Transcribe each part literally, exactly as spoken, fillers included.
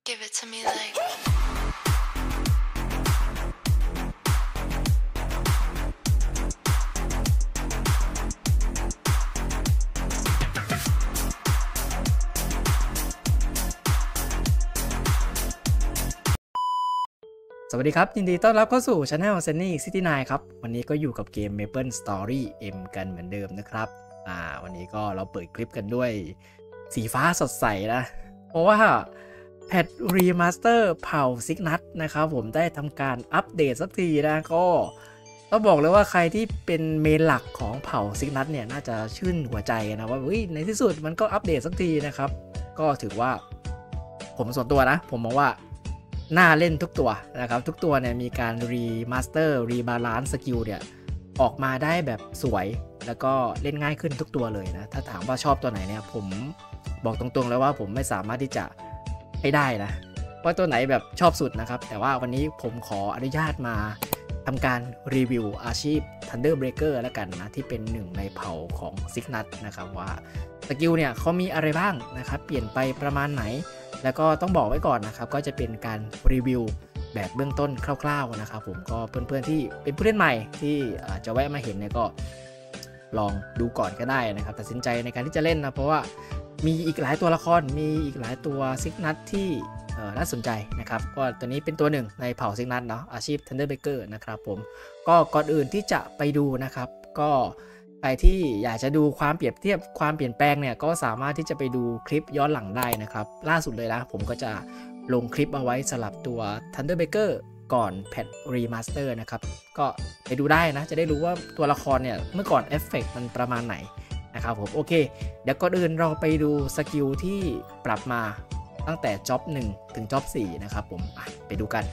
Give it to me like สวัสดีครับยินดีต้อนรับเข้าสู่ Channel Sunny ซิกตี้ไนน์ ครับวันนี้ก็อยู่กับเกม Maple Story M กันเหมือนเดิมนะครับอ่าวันนี้ก็เราเปิดคลิปกันด้วยสีฟ้าสดใสนะเพราะว่าแพทรีมาสเตอร์เผ่าซิกนัทนะครับผมได้ทำการอัปเดตสักทีนะก็ต้องบอกเลยว่าใครที่เป็นเมนหลักของเผ่าซิกนัทเนี่ยน่าจะชื่นหัวใจนะว่าเฮ้ยในที่สุดมันก็อัปเดตสักทีนะครับก็ถือว่าผมส่วนตัวนะผมมองว่าน่าเล่นทุกตัวนะครับทุกตัวเนี่ยมีการรีมาสเตอร์รีบาลานซ์สกิลเนี่ยออกมาได้แบบสวยแล้วก็เล่นง่ายขึ้นทุกตัวเลยนะถ้าถามว่าชอบตัวไหนเนี่ยผมบอกตรงๆแล้วว่าผมไม่สามารถที่จะให้ได้นะว่าตัวไหนแบบชอบสุดนะครับแต่ว่าวันนี้ผมขออนุญาตมาทำการรีวิวอาชีพ Thunder Breaker แล้วกันนะที่เป็นหนึ่งในเผ่าของซิกนัทนะครับว่าสกิลเนี่ยเขามีอะไรบ้างนะครับเปลี่ยนไปประมาณไหนแล้วก็ต้องบอกไว้ก่อนนะครับก็จะเป็นการรีวิวแบบเบื้องต้นคร่าวๆนะครับผมก็เพื่อนๆที่เป็นผู้เล่นใหม่ที่จะแวะมาเห็นเนี่ยก็ลองดูก่อนก็ได้นะครับตัดสินใจในการที่จะเล่นนะเพราะว่ามีอีกหลายตัวละครมีอีกหลายตัวซิกนัทที่น่าสนใจนะครับก็ตัวนี้เป็นตัวหนึ่งในเผ่าซิกนัทเนาะอาชีพ Thunder Breaker นะครับผมก็ก่อนอื่นที่จะไปดูนะครับก็ใครที่อยากจะดูความเปรียบเทียบความเปลี่ยนแปลงเนี่ยก็สามารถที่จะไปดูคลิปย้อนหลังได้นะครับล่าสุดเลยนะผมก็จะลงคลิปเอาไว้สำหรับตัว Thunder Breaker ก่อนแพทรีมาสเตอร์นะครับก็ไปดูได้นะจะได้รู้ว่าตัวละครเนี่ยเมื่อก่อนเอฟเฟกต์มันประมาณไหนนะครับผมโอเคเดี๋ยวก่อนอื่นเราไปดูสกิลที่ปรับมาตั้งแต่จ็อบหนึ่งถึงจ็อบสี่นะครับผมไปดูกัน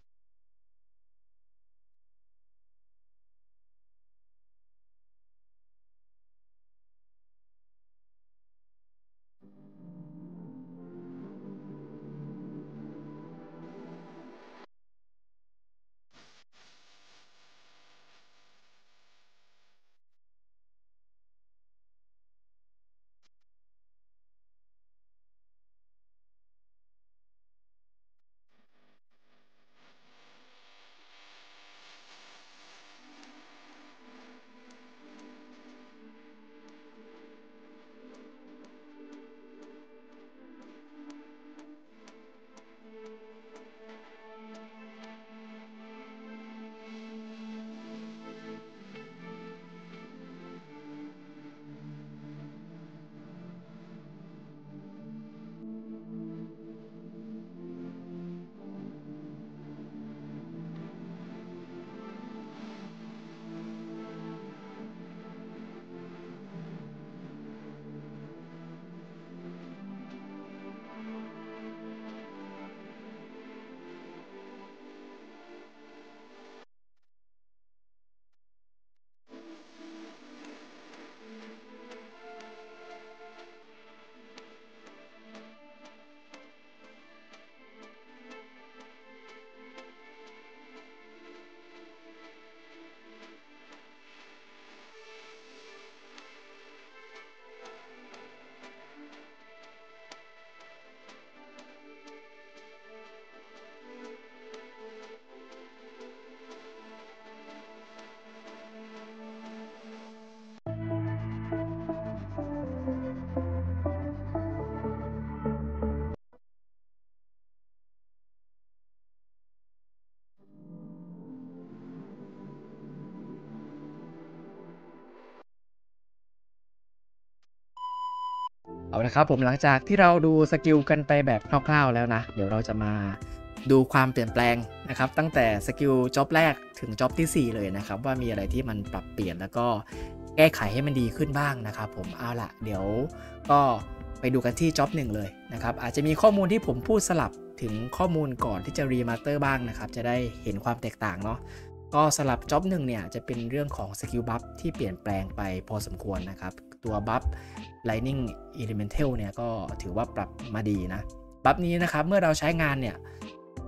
เอาละครับผมหลังจากที่เราดูสกิลกันไปแบบคร่าวๆแล้วนะเดี๋ยวเราจะมาดูความเปลี่ยนแปลงนะครับตั้งแต่สกิลจ็อบแรกถึงจ็อบที่สี่เลยนะครับว่ามีอะไรที่มันปรับเปลี่ยนแล้วก็แก้ไขให้มันดีขึ้นบ้างนะครับผมเอาละเดี๋ยวก็ไปดูกันที่จ็อบหนึ่งเลยนะครับอาจจะมีข้อมูลที่ผมพูดสลับถึงข้อมูลก่อนที่จะรีมาสเตอร์บ้างนะครับจะได้เห็นความแตกต่างเนาะก็สลับจ็อบหนึ่งเนี่ยจะเป็นเรื่องของสกิลบัฟที่เปลี่ยนแปลงไปพอสมควรนะครับตัวบัฟ Lightning Elemental เนี่ยก็ถือว่าปรับมาดีนะบัฟนี้นะครับเมื่อเราใช้งานเนี่ย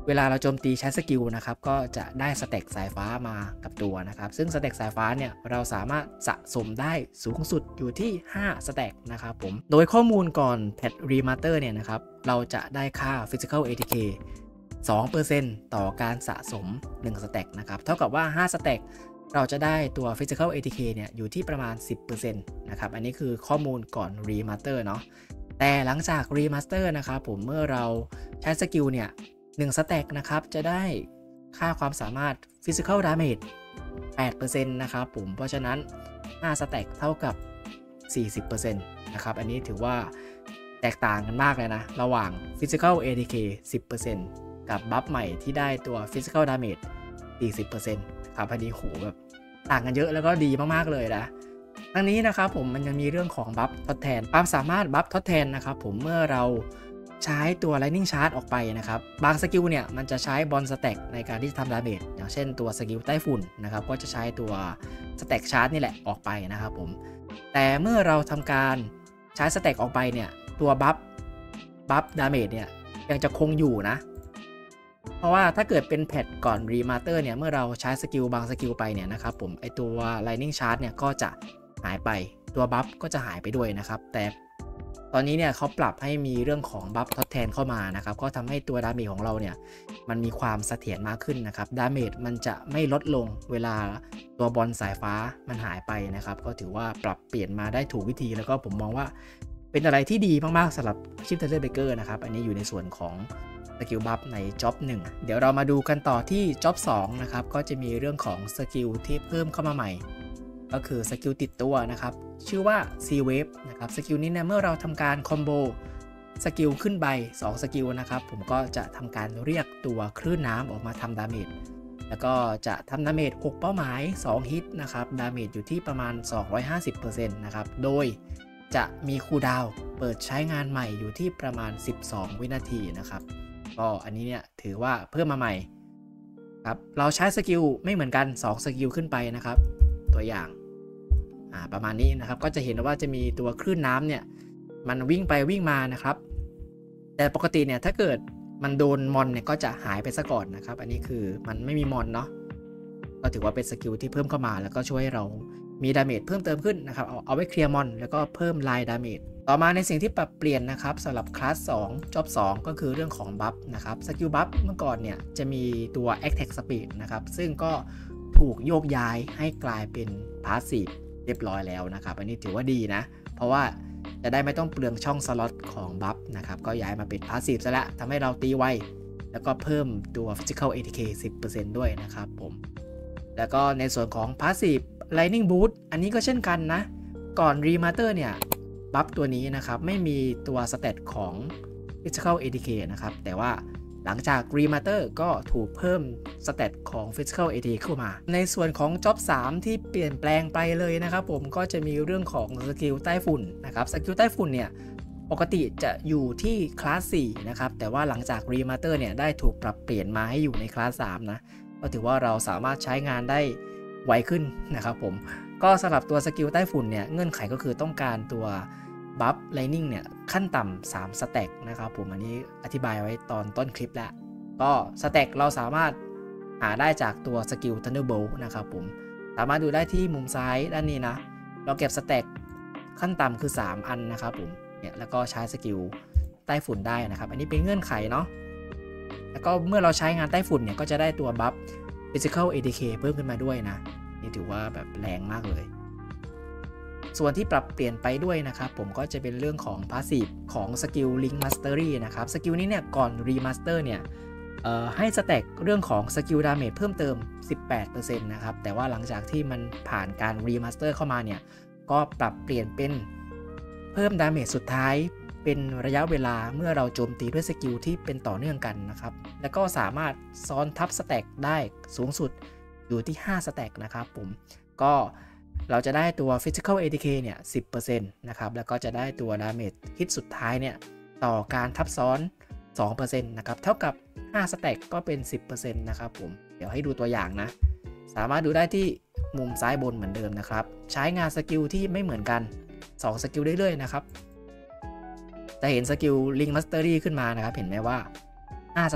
เวลาเราโจมตีใช้สกิลนะครับก็จะได้สเต็กสายฟ้ามากับตัวนะครับซึ่งสเต็กสายฟ้าเนี่ยเราสามารถสะสมได้สูงสุดอยู่ที่ห้าสเต็กนะครับผมโดยข้อมูลก่อนแพทรีมาสเตอร์เนี่ยนะครับเราจะได้ค่า Physical เอ ที เค สองเปอร์เซ็นต์ ต่อการสะสมหนึ่งสเต็กนะครับเท่ากับว่าห้าสเต็กเราจะได้ตัว Physical เอ ที เค เนี่ยอยู่ที่ประมาณ สิบเปอร์เซ็นต์ นะครับอันนี้คือข้อมูลก่อนรีมาสเตอร์เนาะแต่หลังจากรีมาสเตอร์นะครับผมเมื่อเราใช้สกิลเนี่ยหนึ่งสแต็กนะครับจะได้ค่าความสามารถ Physical Damage แปดเปอร์เซ็นต์ นะครับผมเพราะฉะนั้นห้าสแต็กเท่ากับ สี่สิบเปอร์เซ็นต์ นะครับอันนี้ถือว่าแตกต่างกันมากเลยนะระหว่าง Physical เอ ที เค สิบเปอร์เซ็นต์ กับบัฟใหม่ที่ได้ตัว Physical Damage สี่สิบเปอร์เซ็นต์ ครับอันนี้โหแบบต่างกันเยอะแล้วก็ดีมากๆเลยนะทั้งนี้นะครับผมมันยังมีเรื่องของบัฟทดแทนความสามารถบัฟทดแทนนะครับผมเมื่อเราใช้ตัว Lightning Charge ออกไปนะครับบางสกิลเนี่ยมันจะใช้บอลสแต็กในการที่จะทำดาเมจอย่างเช่นตัวสกิลใต้ฝุ่นนะครับก็จะใช้ตัวสแต็กชาร์จนี่แหละออกไปนะครับผมแต่เมื่อเราทำการใช้สแต็กออกไปเนี่ยตัวบัฟบัฟดาเมจเนี่ยยังจะคงอยู่นะเพราะว่าถ้าเกิดเป็นแพทก่อนรีมาสเตอร์เนี่ยเมื่อเราใช้สกิลบางสกิลไปเนี่ยนะครับผมไอตัว Lightning Charge เนี่ยก็จะหายไปตัวบัฟก็จะหายไปด้วยนะครับแต่ตอนนี้เนี่ยเขาปรับให้มีเรื่องของบัฟทดแทนเข้ามานะครับก็ทำให้ตัวดาเมจของเราเนี่ยมันมีความเสถียรมากขึ้นนะครับดาเมจมันจะไม่ลดลงเวลาตัวบอลสายฟ้ามันหายไปนะครับก็ถือว่าปรับเปลี่ยนมาได้ถูกวิธีแล้วก็ผมมองว่าเป็นอะไรที่ดีมากๆสำหรับชิปเทเลอร์เบเกอร์นะครับอันนี้อยู่ในส่วนของสกิลบัฟในจ็อบหนึ่งเดี๋ยวเรามาดูกันต่อที่จ็อบสองนะครับก็จะมีเรื่องของสกิลที่เพิ่มเข้ามาใหม่ก็คือสกิลติดตัวนะครับชื่อว่า Sea Wave นะครับสกิลนี้เนี่ยเมื่อเราทำการคอมโบสกิลขึ้นใบสองสกิลนะครับผมก็จะทำการเรียกตัวคลื่นน้ำออกมาทำดาเมจแล้วก็จะทำดาเมจหกเป้าหมายสองฮิตนะครับดาเมจอยู่ที่ประมาณ สองร้อยห้าสิบเปอร์เซ็นต์ นะครับโดยจะมีคูลดาวน์เปิดใช้งานใหม่อยู่ที่ประมาณสิบสองวินาทีนะครับก็อันนี้เนี่ยถือว่าเพิ่มมาใหม่ครับเราใช้สกิลไม่เหมือนกันสองสกิลขึ้นไปนะครับตัวอย่างอ่าประมาณนี้นะครับก็จะเห็นว่าจะมีตัวคลื่นน้ำเนี่ยมันวิ่งไปวิ่งมานะครับแต่ปกติเนี่ยถ้าเกิดมันโดนมอนเนี่ยก็จะหายไปซะก่อนนะครับอันนี้คือมันไม่มีมอนเนาะก็ถือว่าเป็นสกิลที่เพิ่มเข้ามาแล้วก็ช่วยให้เรามีดาเมจเพิ่มเติมขึ้นนะครับเอาเอาไว้เคลียร์มอนแล้วก็เพิ่มไลน์ดาเมจต่อมาในสิ่งที่ปรับเปลี่ยนนะครับสำหรับคลาสสองจ็อบสองก็คือเรื่องของบัฟนะครับสกิลบัฟเมื่อก่อนเนี่ยจะมีตัว Attack Speed นะครับซึ่งก็ถูกโยกย้ายให้กลายเป็น Passive เรียบร้อยแล้วนะครับอันนี้ถือว่าดีนะเพราะว่าจะได้ไม่ต้องเปลืองช่องสล็อตของบัฟนะครับก็ย้ายมาเป็น Passive ซะแล้วทำให้เราตีไวแล้วก็เพิ่มตัว Physical เอ ที เค สิบเปอร์เซ็นต์ ด้วยนะครับผมแล้วก็ในส่วนของ Passive Lightning Boost อันนี้ก็เช่นกันนะก่อนรีมาสเตอร์เนี่ยบัฟตัวนี้นะครับไม่มีตัวสเตตของ Physical เอ ที เค นะครับแต่ว่าหลังจากรีมาสเตอร์ก็ถูกเพิ่มสเตตของ Physical เอ ที เค เข้ามาในส่วนของจ็อบสามที่เปลี่ยนแปลงไปเลยนะครับผมก็จะมีเรื่องของสกิลใต้ฝุ่นนะครับสกิลใต้ฝุ่นเนี่ยปกติจะอยู่ที่คลาสสี่นะครับแต่ว่าหลังจากรีมาสเตอร์เนี่ยได้ถูกปรับเปลี่ยนมาให้อยู่ในคลาสสามนะก็ถือว่าเราสามารถใช้งานได้ไวขึ้นนะครับผมก็สำหรับตัวสกิลใต้ฝุ่นเนี่ยเงื่อนไขก็คือต้องการตัวบัฟไลนิ่งเนี่ยขั้นต่ำสามสแต็กนะครับผมอันนี้อธิบายไว้ตอนต้นคลิปแล้วก็สแต็กเราสามารถหาได้จากตัวสกิล Thunderbolt นะครับผมสามารถดูได้ที่มุมซ้ายด้านนี้นะเราเก็บสแต็กขั้นต่ำคือสามอันนะครับผมเนี่ยแล้วก็ใช้สกิลใต้ฝุ่นได้นะครับอันนี้เป็นเงื่อนไขเนาะแล้วก็เมื่อเราใช้งานใต้ฝุ่นเนี่ยก็จะได้ตัวบัฟ Physical เอ ที เค เพิ่มขึ้นมาด้วยนะนี่ถือว่าแบบแรงมากเลยส่วนที่ปรับเปลี่ยนไปด้วยนะครับผมก็จะเป็นเรื่องของ Passive ของสกิล Link Mastery นะครับสกิลนี้เนี่ยก่อน Remaster เนี่ยเอ่อให้สแต็กเรื่องของสกิลดาเมจเพิ่มเติม สิบแปดเปอร์เซ็นต์ นะครับแต่ว่าหลังจากที่มันผ่านการ Remaster เข้ามาเนี่ยก็ปรับเปลี่ยนเป็นเพิ่มดาเมจสุดท้ายเป็นระยะเวลาเมื่อเราโจมตีด้วยสกิลที่เป็นต่อเนื่องกันนะครับแล้วก็สามารถซ้อนทับสแต็กได้สูงสุดอยู่ที่ห้าสแต็กนะครับผมก็เราจะได้ตัว Physical เอ ที เค เนี่ย สิบเปอร์เซ็นต์ นะครับแล้วก็จะได้ตัว Damage ฮิตสุดท้ายเนี่ยต่อการทับซ้อน สองเปอร์เซ็นต์ นะครับเท่ากับห้าสแต็กก็เป็น สิบเปอร์เซ็นต์ นะครับผมเดี๋ยวให้ดูตัวอย่างนะสามารถดูได้ที่มุมซ้ายบนเหมือนเดิมนะครับใช้งานสกิลที่ไม่เหมือนกันสองสกิลเรื่อยๆนะครับจะเห็นสกิล Link Mastery ขึ้นมานะครับเห็นไหมว่าห้าสแต็ก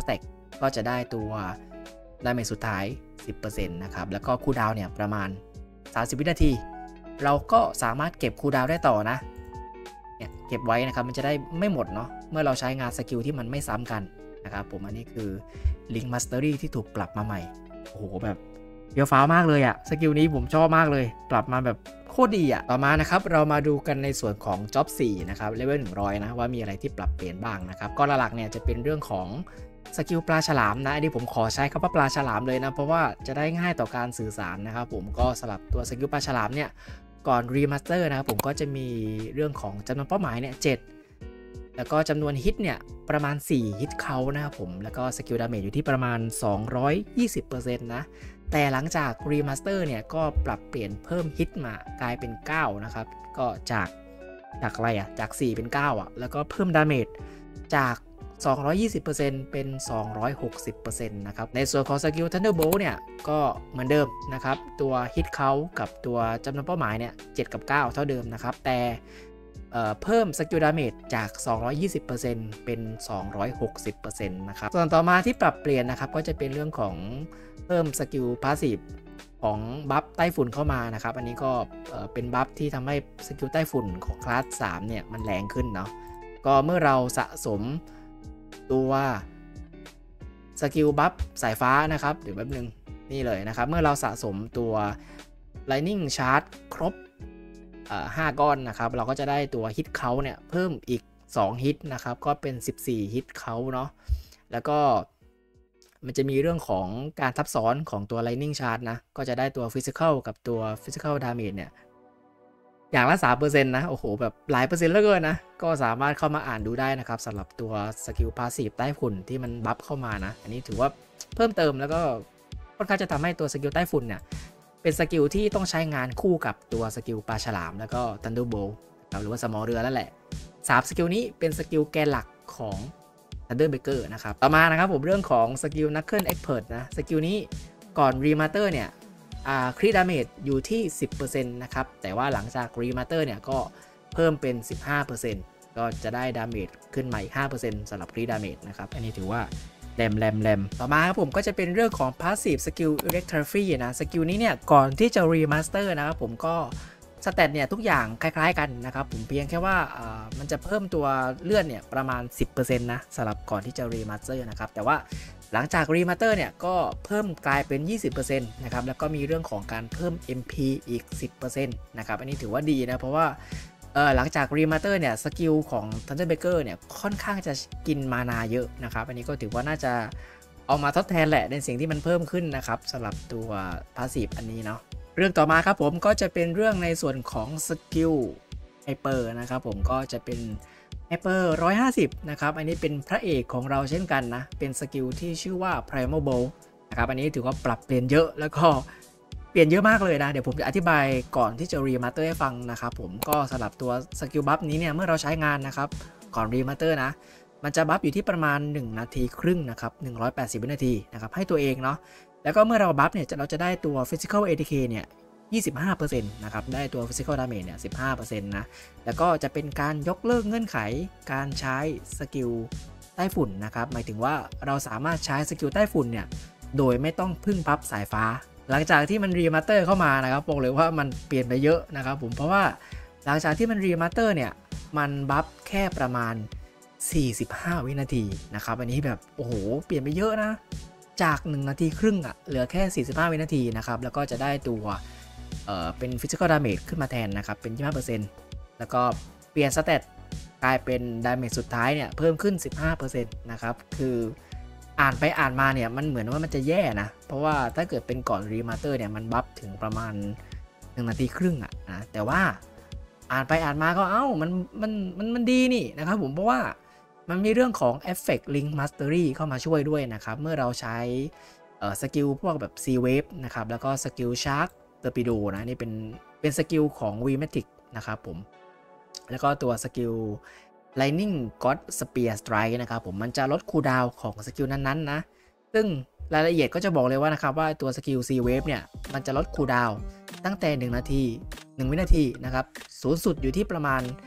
ก็จะได้ตัวดาเมจสุดท้าย สิบเปอร์เซ็นต์ นะครับแล้วก็คูลดาวน์เนี่ยประมาณสามสิบวินาทีเราก็สามารถเก็บคูลดาวน์ได้ต่อนะเนี่ยเก็บไว้นะครับมันจะได้ไม่หมดเนาะเมื่อเราใช้งานสกิลที่มันไม่ซ้ำกันนะครับผมอันนี้คือ Link Mastery ที่ถูกปรับมาใหม่โอ้โหแบบเฟี้ยวฟ้าวมากเลยอะสกิลนี้ผมชอบมากเลยปรับมาแบบโคตรดีอะต่อมานะครับเรามาดูกันในส่วนของ Job สี่นะครับเลเวลหนึ่งร้อยนะว่ามีอะไรที่ปรับเปลี่ยนบ้างนะครับก็หลักๆเนี่ยจะเป็นเรื่องของสกิลปลาฉลามนะอันนี้ผมขอใช้คำว่าปลาฉลามเลยนะเพราะว่าจะได้ง่ายต่อการสื่อสารนะครับผมก็สำหรับตัวสกิลปลาฉลามเนี่ยก่อนรีมาสเตอร์นะครับผมก็จะมีเรื่องของจำนวนเป้าหมายเนี่ยเจ็ดแล้วก็จำนวนฮิตเนี่ยประมาณสี่ฮิตเขานะครับผมแล้วก็สกิลดาเมจอยู่ที่ประมาณ สองร้อยยี่สิบเปอร์เซ็นต์ นะแต่หลังจากรีมาสเตอร์เนี่ยก็ปรับเปลี่ยนเพิ่มฮิตมากลายเป็นเก้านะครับก็จากจากอะไรอ่ะจากสี่เป็นเก้าอ่ะแล้วก็เพิ่มดาเมจจาก สองร้อยยี่สิบเปอร์เซ็นต์ เป็น สองร้อยหกสิบเปอร์เซ็นต์ นะครับในส่วนของสกิล Thunderbolt เนี่ยก็เหมือนเดิมนะครับตัวฮิตเขากับตัวจำนวนเป้าหมายเนี่ยเจ็ดกับเก้าเท่าเดิมนะครับแต่เอ่อเพิ่มสกิลดาเมจจาก สองร้อยยี่สิบเปอร์เซ็นต์ เป็น สองร้อยหกสิบเปอร์เซ็นต์ นะครับส่วนต่อมาที่ปรับเปลี่ยนนะครับก็จะเป็นเรื่องของเพิ่มสกิลพาสซีฟของบัฟไต้ฝุ่นเข้ามานะครับอันนี้ก็เป็นบัฟที่ทำให้สกิลไต้ฝุ่นของคลาสสามเนี่ยมันแรงขึ้นเนาะก็เมื่อเราสะสมตัวสกิลบัฟสายฟ้านะครับเดี๋ยวแป๊บนึงนี่เลยนะครับเมื่อเราสะสมตัว Lightning Charge ครบห้าก้อนนะครับเราก็จะได้ตัวฮิตเขาเนี่ยเพิ่มอีกสองฮิตนะครับก็เป็นสิบสี่ฮิตเขาเนาะแล้วก็มันจะมีเรื่องของการทับซ้อนของตัว Lightning Charge นะก็จะได้ตัว Physical กับตัว Physical Damage เนี่ยอย่างละ สามเปอร์เซ็นต์ นะโอ้โหแบบหลายเปอร์เซ็นต์เหลือเกินนะก็สามารถเข้ามาอ่านดูได้นะครับสำหรับตัวสกิลพาสซีฟใต้ฝุ่นที่มันบัฟเข้ามานะอันนี้ถือว่าเพิ่มเติมแล้วก็ค่อนข้างจะทำให้ตัวสกิลใต้ฝุ่นเนี่ยเป็นสกิลที่ต้องใช้งานคู่กับตัวสกิลปลาฉลามแล้วก็ Thunderbolt หรือว่าสมอเรือนั่นแหละสามสกิลนี้เป็นสกิลแกนหลักของ Thunderbreaker นะครับต่อมานะครับผมเรื่องของสกิล Knuckle Expert นะสกิลนี้ก่อนรีมาสเตอร์เนี่ยคริดดาเมจอยู่ที่ สิบเปอร์เซ็นต์ นะครับแต่ว่าหลังจากรีมาสเตอร์เนี่ยก็เพิ่มเป็น สิบห้าเปอร์เซ็นต์ ก็จะได้ดาเมจขึ้นมาอีก ห้าเปอร์เซ็นต์ สำหรับคริดดาเมจนะครับอันนี้ถือว่าแรมแรมแรมต่อมาครับผมก็จะเป็นเรื่องของ Passive Skill Electrify นะสกิลนี้เนี่ยก่อนที่จะรีมาสเตอร์นะครับผมก็สเตตเนี่ยทุกอย่างคล้ายๆกันนะครับผมเพียงแค่ว่ามันจะเพิ่มตัวเลือดเนี่ยประมาณ สิบเปอร์เซ็นต์ นะสำหรับก่อนที่จะรีมาสเตอร์นะครับแต่ว่าหลังจากรีมาสเตอร์เนี่ยก็เพิ่มกลายเป็น ยี่สิบเปอร์เซ็นต์ นะครับแล้วก็มีเรื่องของการเพิ่ม เอ็ม พี อีก สิบเปอร์เซ็นต์ นะครับอันนี้ถือว่าดีนะเพราะว่าเออหลังจากรีมาสเตอร์เนี่ยสกิลของ Thunderbreaker เนี่ยค่อนข้างจะกินมานาเยอะนะครับอันนี้ก็ถือว่าน่าจะเอามาทดแทนแหละในสิ่งที่มันเพิ่มขึ้นนะครับสำหรับตัวพาสซีฟอันนี้เนาะเรื่องต่อมาครับผมก็จะเป็นเรื่องในส่วนของสกิลไฮเปอร์นะครับผมก็จะเป็นไฮเปอร์หนึ่งร้อยห้าสิบนะครับอันนี้เป็นพระเอกของเราเช่นกันนะเป็นสกิลที่ชื่อว่า Primal Bolt นะครับอันนี้ถือว่าปรับเปลี่ยนเยอะแล้วก็เปลี่ยนเยอะมากเลยนะเดี๋ยวผมจะอธิบายก่อนที่จะรีมาสเตอร์ให้ฟังนะครับผมก็สำหรับตัวสกิลบัฟนี้เนี่ยเมื่อเราใช้งานนะครับก่อนรีมาสเตอร์นะมันจะบัฟอยู่ที่ประมาณหนึ่งนาทีครึ่งนะครับหนึ่งร้อยแปดสิบวินาทีนะครับให้ตัวเองเนาะแล้วก็เมื่อเราบัฟเนี่ยเราจะได้ตัว Physical เอ ที เค เนี่ย ยี่สิบห้าเปอร์เซ็นต์ นะครับได้ตัว Physical Damage เนี่ย สิบห้าเปอร์เซ็นต์ นะแล้วก็จะเป็นการยกเลิกเงื่อนไขการใช้สกิลใต้ฝุ่นนะครับหมายถึงว่าเราสามารถใช้สกิลใต้ฝุ่นเนี่ยโดยไม่ต้องพึ่งพับสายฟ้าหลังจากที่มันรีมาสเตอร์เข้ามานะครับบอกเลยว่ามันเปลี่ยนไปเยอะนะครับผมเพราะว่าหลังจากที่มันรีมาสเตอร์เนี่ยมันบัฟแค่ประมาณสี่สิบห้าวินาทีนะครับอันนี้แบบโอ้โหเปลี่ยนไปเยอะนะจากหนึ่งนาทีครึ่งอะเหลือแค่สี่สิบห้าวินาทีนะครับแล้วก็จะได้ตัวเอ่อเป็น Physical Damage ขึ้นมาแทนนะครับเป็น ยี่สิบห้าเปอร์เซ็นต์ แล้วก็เปลี่ยนสเตตกลายเป็น Damage สุดท้ายเนี่ยเพิ่มขึ้น สิบห้าเปอร์เซ็นต์ นะครับคืออ่านไปอ่านมาเนี่ยมันเหมือนว่ามันจะแย่นะเพราะว่าถ้าเกิดเป็นก่อนรีมาสเตอร์เนี่ยมันบัฟถึงประมาณหนึ่งนาทีครึ่งอะนะแต่ว่าอ่านไปอ่านมาก็เอ้ามันมันมันมันดีนี่นะครับผมเพราะว่ามันมีเรื่องของ Effect Link Mastery เข้ามาช่วยด้วยนะครับเมื่อเราใช้สกิลพวกแบบ C Wave นะครับแล้วก็สกิล Shark Torpedo นะนี่เป็นเป็นสกิลของ V-Matic นะครับผมแล้วก็ตัวสกิล Lightning God Spear Strike นะครับผมมันจะลดคูลดาวน์ของสกิลนั้นๆนะซึ่งรายละเอียดก็จะบอกเลยว่านะครับว่าตัวสกิล C Wave เนี่ยมันจะลดคูลดาวน์ตั้งแต่หนึ่งนาทีหนึ่งวินาทีนะครับสูงสุดอยู่ที่ประมาณ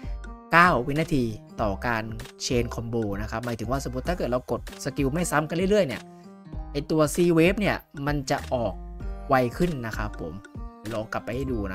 เก้าวินาทีต่อการเชนคอมโบนะครับหมายถึงว่าสมมติถ้าเกิดเรากดสกิลไม่ซ้ำกันเรื่อยๆเนี่ยไอตัว C Wave เนี่ยมันจะออกไวขึ้นนะครับผมลองกลับไปให้ดูนะ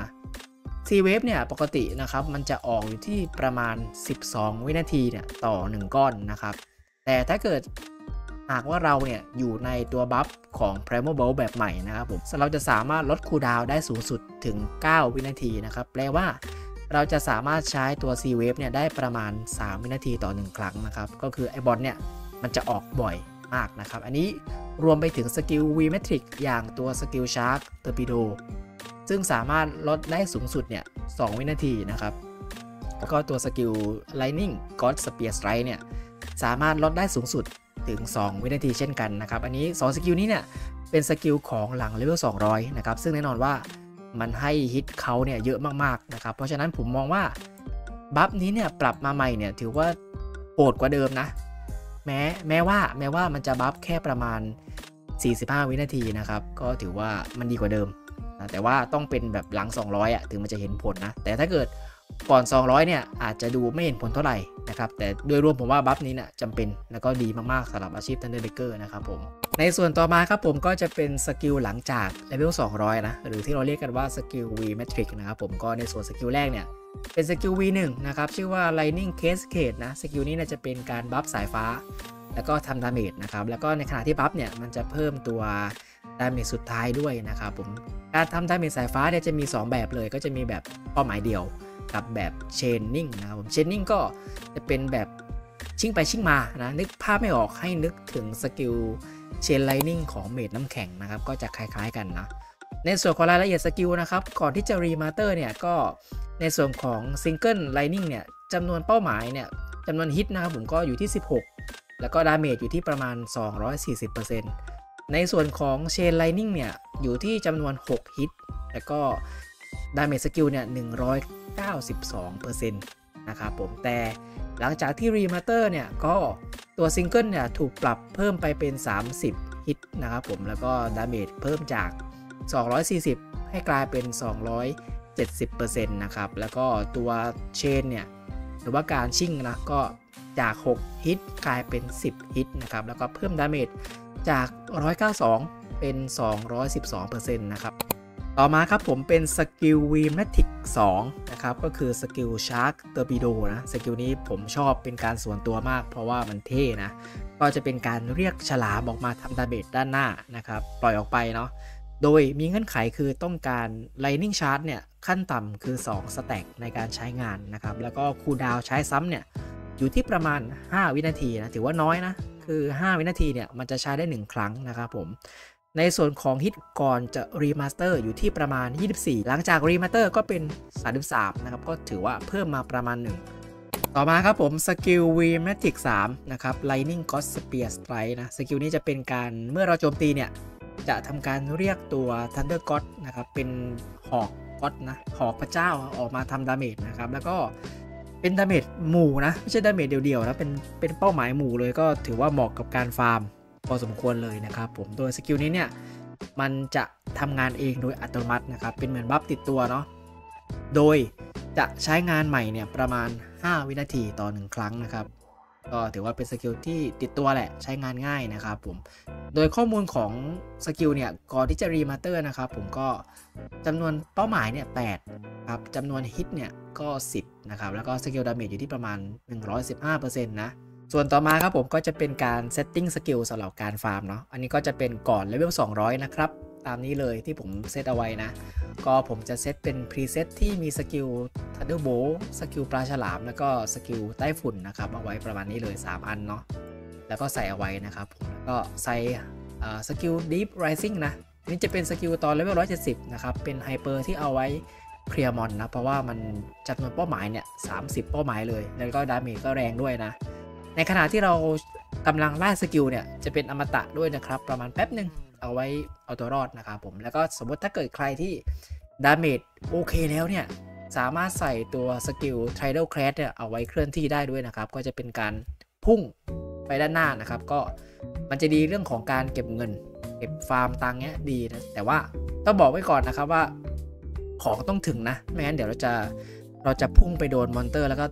C Wave เนี่ยปกตินะครับมันจะออกอยู่ที่ประมาณสิบสองวินาทีเนี่ยต่อหนึ่งก้อนนะครับแต่ถ้าเกิดหากว่าเราเนี่ยอยู่ในตัวบัฟของ Primal Bolt แบบใหม่นะครับผมเราจะสามารถลดคูลดาวน์ได้สูงสุดถึงเก้าวินาทีนะครับแปลว่าเราจะสามารถใช้ตัว C Wave เนี่ยได้ประมาณสามวินาทีต่อหนึ่งครั้งนะครับก็คือไอบอลเนี่ยมันจะออกบ่อยมากนะครับอันนี้รวมไปถึงสกิล V Matrix อย่างตัวสกิล Shark Torpedo ซึ่งสามารถลดได้สูงสุดเนี่ยสองวินาทีนะครับแล้วก็ตัวสกิล Lightning God Spear Strike เนี่ยสามารถลดได้สูงสุดถึงสองวินาทีเช่นกันนะครับอันนี้สองสกิลนี้เนี่ยเป็นสกิลของหลังเลเวลสองร้อยนะครับซึ่งแน่นอนว่ามันให้ฮิตเขาเนี่ยเยอะมากๆนะครับเพราะฉะนั้นผมมองว่าบัฟนี้เนี่ยปรับมาใหม่เนี่ยถือว่าโหดกว่าเดิมนะแม้แม้ว่าแม้ว่ามันจะบัฟแค่ประมาณสี่สิบห้าวินาทีนะครับก็ถือว่ามันดีกว่าเดิมนะแต่ว่าต้องเป็นแบบหลังสองร้อยอ่ะถึงมันจะเห็นผลนะแต่ถ้าเกิดก่อนสองร้อยเนี่ยอาจจะดูไม่เห็นผลเท่าไหร่นะครับแต่โดยรวมผมว่าบัฟนี้เนี่ยจำเป็นแล้วก็ดีมากๆสำหรับอาชีพ Thunderbreaker นะครับผมในส่วนต่อมาครับผมก็จะเป็นสกิลหลังจากเลเวลสองร้อยนะหรือที่เราเรียกกันว่าสกิล V Matrix นะครับผมก็ในส่วนสกิลแรกเนี่ยเป็นสกิล วี หนึ่ง นะครับชื่อว่า Lightning Cascade นะสกิลนี้เนี่ยจะเป็นการบัฟสายฟ้าแล้วก็ทำดาเมจนะครับแล้วก็ในขณะที่บัฟเนี่ยมันจะเพิ่มตัวดาเมจสุดท้ายด้วยนะครับผมการทำดาเมจสายฟ้าเนี่ยจะมีสองแบบเลยก็จะมีแบบเป้าหมายเดียวกับแบบเชนนิ่งนะครับผมเชนนิ่งก็จะเป็นแบบชิ่งไปชิ่งมานะนึกภาพไม่ออกให้นึกถึงสกิลเชนไลนิ่งของเมดน้ำแข็งนะครับก็จะคล้ายๆกันนะในส่วนของรายละเอียดสกิลนะครับก่อนที่จะรีมาสเตอร์เนี่ยก็ในส่วนของซิงเกิลไลนิ่งเนี่ยจำนวนเป้าหมายเนี่ยจำนวนฮิตนะครับผมก็อยู่ที่สิบหกแล้วก็ดาเมจอยู่ที่ประมาณ สองร้อยสี่สิบเปอร์เซ็นต์ ในส่วนของเชนไลนิ่งเนี่ยอยู่ที่จำนวนหกฮิตแล้วก็ดาเมจสกิลเนี่ยหนึ่งร้อยเก้าสิบสองเปอร์เซ็นต์ นะครับผมแต่หลังจากที่รีมาสเตอร์เนี่ยก็ตัวซิงเกิลเนี่ยถูกปรับเพิ่มไปเป็นสามสิบฮิตนะครับผมแล้วก็ดาเมจเพิ่มจากสองร้อยสี่สิบให้กลายเป็นสองร้อยเจ็ดสิบเปอร์เซ็นต์ นะครับแล้วก็ตัวเชนเนี่ยหรือว่าการชิ่งนะก็จากหกฮิตกลายเป็นสิบฮิตนะครับแล้วก็เพิ่มดาเมจจากหนึ่งร้อยเก้าสิบสองเป็นสองร้อยสิบสองเปอร์เซ็นต์ นะครับต่อมาครับผมเป็นสกิล V Matrix สองนะครับก็คือสกิล Shark Torpedo นะสกิลนี้ผมชอบเป็นการส่วนตัวมากเพราะว่ามันเท่นะก็จะเป็นการเรียกฉลามออกมาทำดาเมจด้านหน้านะครับปล่อยออกไปเนาะโดยมีเงื่อนไขคือต้องการ Lightning Charge เนี่ยขั้นต่ำคือสองสแต็กในการใช้งานนะครับแล้วก็คูลดาวน์ใช้ซ้ำเนี่ยอยู่ที่ประมาณห้าวินาทีนะถือว่าน้อยนะคือห้าวินาทีเนี่ยมันจะใช้ได้หนึ่งครั้งนะครับผมในส่วนของฮิตก่อนจะรีมาสเตอร์อยู่ที่ประมาณยี่สิบสี่หลังจากรีมาสเตอร์ก็เป็นสามสิบสามนะครับก็ถือว่าเพิ่มมาประมาณหนึ่งต่อมาครับผมสกิล V Matrix สามนะครับ Lightning God Spear Strike นะสกิลนี้จะเป็นการเมื่อเราโจมตีเนี่ยจะทำการเรียกตัว Thunder God นะครับเป็นหอกก็อดนะหอกพระเจ้าออกมาทำดาเมจนะครับแล้วก็เป็นดาเมจหมู่นะไม่ใช่ดาเมจเดียวๆนะเป็นเป็นเป้าหมายหมู่เลยก็ถือว่าเหมาะกับการฟาร์มพอสมควรเลยนะครับผมโดยสกิลนี้เนี่ยมันจะทำงานเองโดยอัตโนมัตินะครับเป็นเหมือนบัฟติดตัวเนาะโดยจะใช้งานใหม่เนี่ยประมาณห้าวินาทีต่อหนึ่งครั้งนะครับก็ถือว่าเป็นสกิลที่ติดตัวแหละใช้งานง่ายนะครับผมโดยข้อมูลของสกิลเนี่ยก่อนที่จะรีมาสเตอร์นะครับผมก็จำนวนเป้าหมายเนี่ยแปดครับจำนวนฮิตเนี่ยก็สิบนะครับแล้วก็สกิลดาเมจอยู่ที่ประมาณ หนึ่งร้อยสิบห้าเปอร์เซ็นต์ นะส่วนต่อมาครับผมก็จะเป็นการเซตติ้งสกิลสำหรับการฟาร์มเนาะอันนี้ก็จะเป็นก่อนเลเวลสองร้อยนะครับตามนี้เลยที่ผมเซตเอาไว้นะก็ผมจะเซตเป็นพรีเซตที่มีสกิล Thunderbolt สกิลปลาฉลามแล้วก็สกิลใต้ฝุ่นนะครับเอาไว้ประมาณนี้เลยสามอันเนาะแล้วก็ใส่เอาไว้นะครับผมแล้วก็ใส่สกิล Deep Rising นะนี่จะเป็นสกิลตอนเลเวลหนึ่งร้อยเจ็ดสิบนะครับเป็นไฮเปอร์ที่เอาไว้เคลียร์มอนนะเพราะว่ามันจำนวนเป้าหมายเนี่ยสามสิบเป้าหมายเลยแล้วก็ดาเมจก็แรงด้วยนะในขณะที่เรากำลังไล่สกิลเนี่ยจะเป็นอมตะด้วยนะครับประมาณแป๊บหนึ่งเอาไว้เอาตัวรอดนะครับผมแล้วก็สมมติถ้าเกิดใครที่ดาเมจโอเคแล้วเนี่ยสามารถใส่ตัวสกิล Tidal Crash เนี่ยเอาไว้เคลื่อนที่ได้ด้วยนะครับก็จะเป็นการพุ่งไปด้านหน้านะครับก็มันจะดีเรื่องของการเก็บเงินเก็บฟาร์มตังเนี้ยดีนะแต่ว่าต้องบอกไว้ก่อนนะครับว่าของต้องถึงนะไม่งั้นเดี๋ยวเราจะเราจะพุ่งไปโดนมอนเตอร์แล้วก็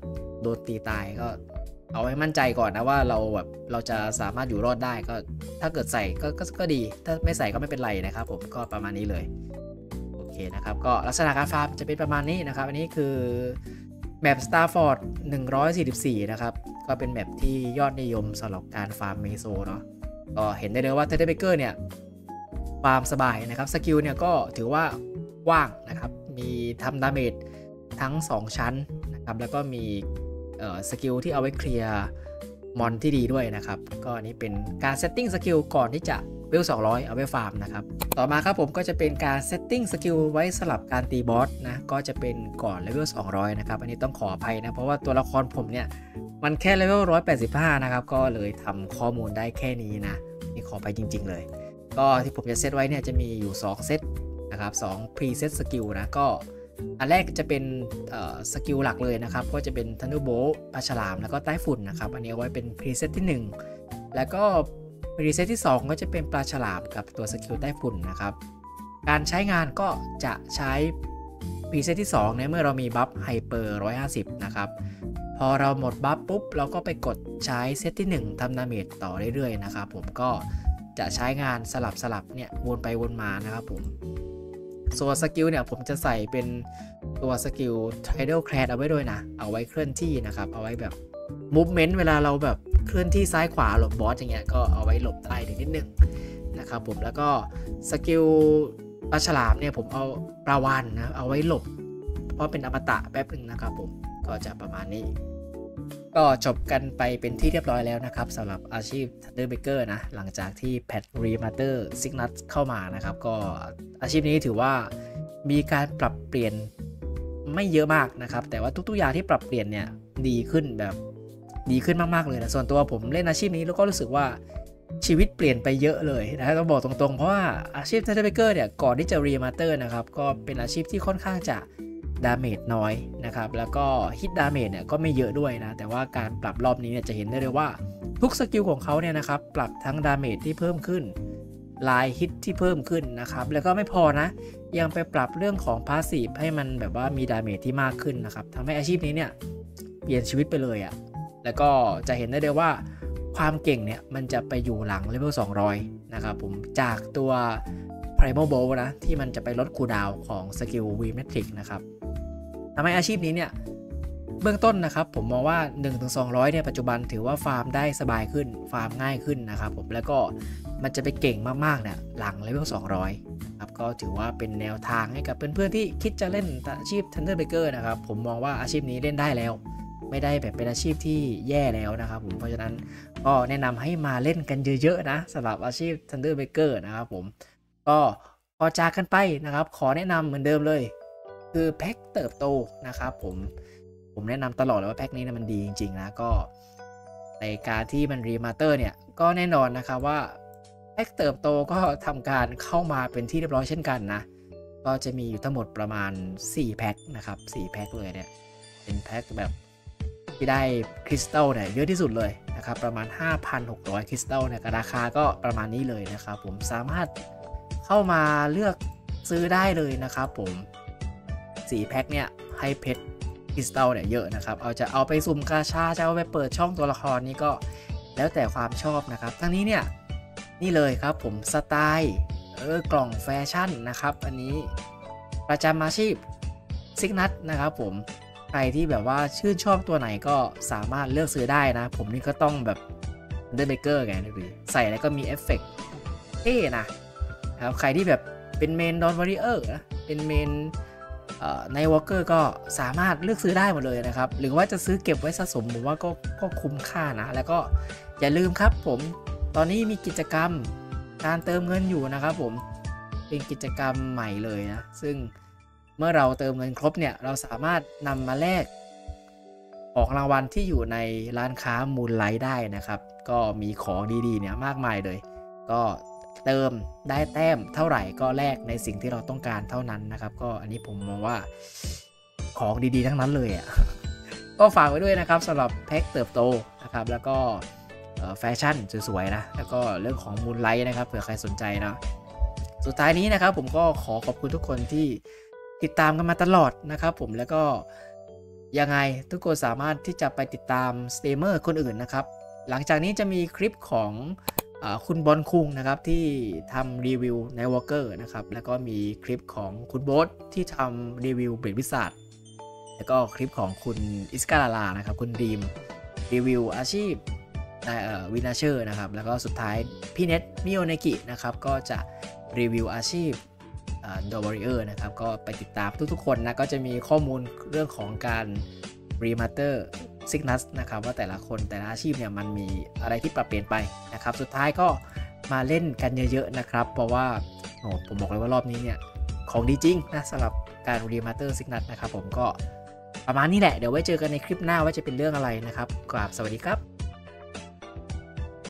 โดนตีตายก็เอาให้มั่นใจก่อนนะว่าเราแบบเราจะสามารถอยู่รอดได้ก็ถ้าเกิดใส่ก็ก็ก็ดีถ้าไม่ใส่ก็ไม่เป็นไรนะครับผมก็ประมาณนี้เลยโอเคนะครับก็ลักษณะการฟาร์มจะเป็นประมาณนี้นะครับอันนี้คือแมป Starford หนึ่งร้อยสี่สิบสี่นะครับก็เป็นแมปที่ยอดนิยมสำหรับการฟาร์มเมโซเนาะก็เห็นได้เลยว่า Thunderbreaker เนี่ยฟาร์มสบายนะครับสกิลเนี่ยก็ถือว่าว่างนะครับมีทำดาเมจทั้งสองชั้นนะครับแล้วก็มีสกิลที่เอาไว้เคลียร์มอนที่ดีด้วยนะครับก็อันนี้เป็นการเซตติ้งสกิลก่อนที่จะเวลสองร้อยเอาไว้ฟาร์มนะครับต่อมาครับผมก็จะเป็นการเซตติ้งสกิลไว้สลับการตีบอสนะก็จะเป็นก่อนเลเวลสองร้อยนะครับอันนี้ต้องขออภัยนะเพราะว่าตัวละครผมเนี่ยมันแค่เลเวลหนึ่งร้อยแปดสิบห้านะครับก็เลยทำข้อมูลได้แค่นี้นะนี่ขอไปจริงๆเลยก็ที่ผมจะเซตไว้เนี่ยจะมีอยู่สองเซตนะครับสองพรีเซตสกิลนะก็อันแรกจะเป็นสกิลหลักเลยนะครับก็จะเป็น Thunderbolt ปลาฉลามแล้วก็ใต้ฝุ่นนะครับอันนี้เอาไว้เป็นพรีเซตที่หนึ่งแล้วก็พรีเซตที่สองก็จะเป็นปลาฉลามกับตัวสกิลใต้ฝุ่นนะครับการใช้งานก็จะใช้พรีเซตที่สองในเมื่อเรามีบัฟไฮเปอร์หนึ่งร้อยห้าสิบนะครับพอเราหมดบัฟปุ๊บเราก็ไปกดใช้เซตที่หนึ่งทำดาเมจต่อเรื่อยๆนะครับผมก็จะใช้งานสลับสลับเนี่ยวนไปวนมานะครับผมส่วนสกิลเนี่ยผมจะใส่เป็นตัวสกิล Tidal Clad เอาไว้ด้วยนะเอาไว้เคลื่อนที่นะครับเอาไว้แบบ Movement เวลาเราแบบเคลื่อนที่ซ้ายขวาหลบบอสอย่างเงี้ยก็เอาไว้หลบได้นิดนึงนะครับผมแล้วก็สกิลปลาฉลามเนี่ยผมเอาปลาวาฬนะเอาไว้หลบเพราะเป็นอมตะแป๊บนึงนะครับผมก็จะประมาณนี้ก็จบกันไปเป็นที่เรียบร้อยแล้วนะครับสำหรับอาชีพ Thunderbreaker นะหลังจากที่แพท Remaster Signet เข้ามานะครับก็อาชีพนี้ถือว่ามีการปรับเปลี่ยนไม่เยอะมากนะครับแต่ว่าทุกๆอย่างที่ปรับเปลี่ยนเนี่ยดีขึ้นแบบดีขึ้นมากๆเลยนะส่วนตัวผมเล่นอาชีพนี้แล้วก็รู้สึกว่าชีวิตเปลี่ยนไปเยอะเลยนะต้องบอกตรงๆเพราะว่าอาชีพ Thunderbreaker เนี่ยก่อนที่จะ Remaster นะครับก็เป็นอาชีพที่ค่อนข้างจะดาเมจน้อยนะครับแล้วก็ฮิตดาเมจเนี่ยก็ไม่เยอะด้วยนะแต่ว่าการปรับรอบนี้เนี่ยจะเห็นได้เลยว่าทุกสกิลของเขาเนี่ยนะครับปรับทั้งดาเมจที่เพิ่มขึ้นลายฮิตที่เพิ่มขึ้นนะครับแล้วก็ไม่พอนะยังไปปรับเรื่องของพาสซีฟให้มันแบบว่ามีดาเมจที่มากขึ้นนะครับทำให้อาชีพนี้เนี่ยเปลี่ยนชีวิตไปเลยอะ่ะแล้วก็จะเห็นได้เลยว่าความเก่งเนี่ยมันจะไปอยู่หลังเลเวลสองร้อยนะครับผมจากตัว Primal Bolt นะที่มันจะไปลดคูลดาวน์ของสกิล V-Matrix นะครับทำให้อาชีพนี้เนี่ยเบื้องต้นนะครับผมมองว่า หนึ่งถึงสองร้อย เนี่ยปัจจุบันถือว่าฟาร์มได้สบายขึ้นฟาร์มง่ายขึ้นนะครับผมแล้วก็มันจะไปเก่งมากๆเนี่ยหลังเลเวลสองร้อยครับก็ถือว่าเป็นแนวทางให้กับเพื่อนๆที่คิดจะเล่นอาชีพ Thunderbreaker นะครับผมมองว่าอาชีพนี้เล่นได้แล้วไม่ได้แบบเป็นอาชีพที่แย่แล้วนะครับผมเพราะฉะนั้นก็แนะนำให้มาเล่นกันเยอะๆนะสำหรับอาชีพ Thunderbreaker นะครับผมก็พอจากกันไปนะครับขอแนะนำเหมือนเดิมเลยคือแพ็คเติบโตนะครับผมผมแนะนำตลอดเลยว่าแพ็คนี้นะมันดีจริงๆนะก็ในการที่มันรีมาสเตอร์เนี่ยก็แน่นอนนะครับว่าแพ็คเติบโตก็ทำการเข้ามาเป็นที่เรียบร้อยเช่นกันนะก็จะมีอยู่ทั้งหมดประมาณสี่แพ็คนะครับสี่แพ็คเลยเนี่ยเป็นแพ็คแบบที่ได้คริสตัลเนี่ยเยอะที่สุดเลยนะครับประมาณ ห้าพันหกร้อย คริสตัลเนี่ยราคาก็ประมาณนี้เลยนะครับผมสามารถเข้ามาเลือกซื้อได้เลยนะครับผมสี่แพ็คเนี่ยให้เพชรคริสตัลเนี่ยเยอะนะครับเอาจะเอาไปสุ่มกาชาจะเอาไปเปิดช่องตัวละครนี้ก็แล้วแต่ความชอบนะครับทั้งนี้เนี่ยนี่เลยครับผมสไตล์เออกล่องแฟชั่นนะครับอันนี้ประจำอาชีพซิกนัทนะครับผมใครที่แบบว่าชื่นชอบตัวไหนก็สามารถเลือกซื้อได้นะผมนี่ก็ต้องแบบเดอร์เบเกอร์ไงดูใส่แล้วก็มีเอฟเฟกต์เท่นะครับใครที่แบบเป็นเมนดอนวอริเออร์นะเป็นเมนในวอล์กเกอร์ก็สามารถเลือกซื้อได้หมดเลยนะครับหรือว่าจะซื้อเก็บไว้สะสมผมว่าก็ก็คุ้มค่านะแล้วก็อย่าลืมครับผมตอนนี้มีกิจกรรมการเติมเงินอยู่นะครับผมเป็นกิจกรรมใหม่เลยนะซึ่งเมื่อเราเติมเงินครบเนี่ยเราสามารถนำมาแลกของรางวัลที่อยู่ในร้านค้ามูลไลท์ได้นะครับก็มีของดีๆเนี่ยมากมายเลยก็เติมได้แต้มเท่าไหร่ก็แลกในสิ่งที่เราต้องการเท่านั้นนะครับก็อันนี้ผมมองว่าของดีๆทั้งนั้นเลยอ่ะ ก็ฝากไว้ด้วยนะครับสำหรับแพ็คเติบโตนะครับแล้วก็แฟชั่นสวยๆนะแล้วก็เรื่องของมูลไลท์นะครับเผื่อใครสนใจนะสุดท้ายนี้นะครับผมก็ขอขอบคุณทุกคนที่ติดตามกันมาตลอดนะครับผมแล้วก็ยังไงทุกคนสามารถที่จะไปติดตามสตรีมเมอร์คนอื่นนะครับหลังจากนี้จะมีคลิปของอคุณบอลคุงนะครับที่ทำรีวิวในวอลเกอร์นะครับแล้วก็มีคลิปของคุณโบ๊ทที่ทำรีวิวเบรดวิสาดแล้วก็คลิปของคุณอิสกาลาลานะครับคุณดีมรีวิวอาชีพวินาเชอร์นะครับแล้วก็สุดท้ายพี่เน็ตมิโอเนกินะครับก็จะรีวิวอาชีพดอวอริเออร์นะครับก็ไปติดตามทุกๆคนนะก็จะมีข้อมูลเรื่องของการรีมาสเตอร์ซิกนัสนะครับว่าแต่ละคนแต่ละอาชีพเนี่ยมันมีอะไรที่ปรับเปลี่ยนไปนะครับสุดท้ายก็มาเล่นกันเยอะๆนะครับเพราะว่าโอ้ผมบอกเลยว่ารอบนี้เนี่ยของดีจริงนะสำหรับการรีมาสเตอร์ซิกนัสนะครับผมก็ประมาณนี้แหละเดี๋ยวไว้เจอกันในคลิปหน้าว่าจะเป็นเรื่องอะไรนะครับกราบสวัสดีครับ